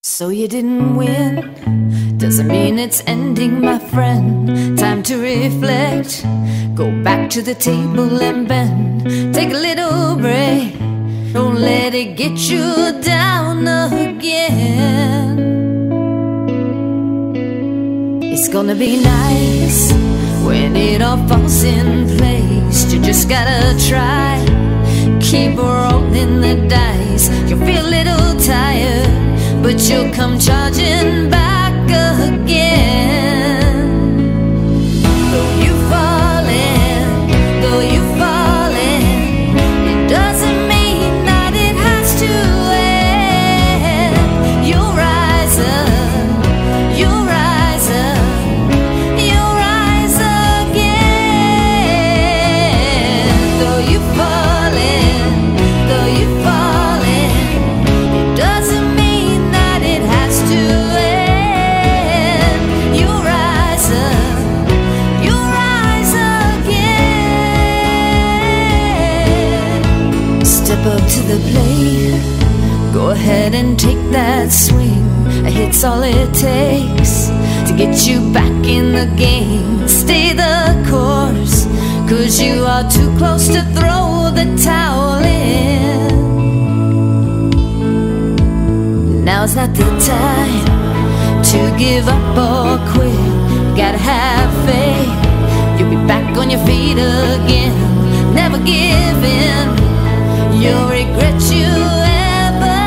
So you didn't win, doesn't mean it's ending, my friend. Time to reflect, go back to the table and bend. Take a little break, don't let it get you down again. It's gonna be nice when it all falls in place. You just gotta try, keep rolling the dice. You'll feel a little tired, but you'll come charging back again. Though you've fallen, it doesn't mean that it has to end. You'll rise up, you'll rise up, you'll rise again. Though you've fallen, it doesn't mean that it has to end. You'll rise up, you'll rise again. Step up to the plate, go ahead and take that swing. A hit's all it takes to get you back in the game. Stay the course, 'cause you are too close to throw the towel in. Now's not the time to give up or quit. Gotta have faith, you'll be back on your feet again. Never give in, you'll regret you ever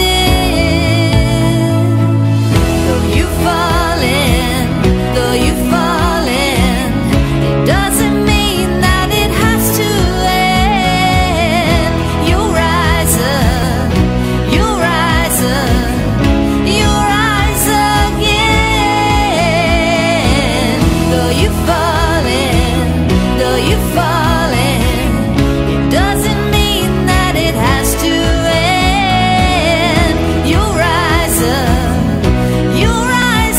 did. Though you've fallen, it doesn't mean that it has to end. You'll rise up, you'll rise up, you'll rise again. Though you've fallen, it doesn't mean that it has to end. You'll rise up, you'll rise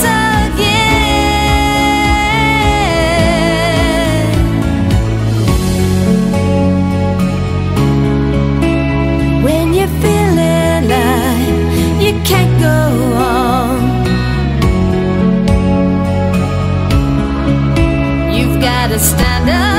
again. When you're feeling like you can't go on, you've gotta stand up.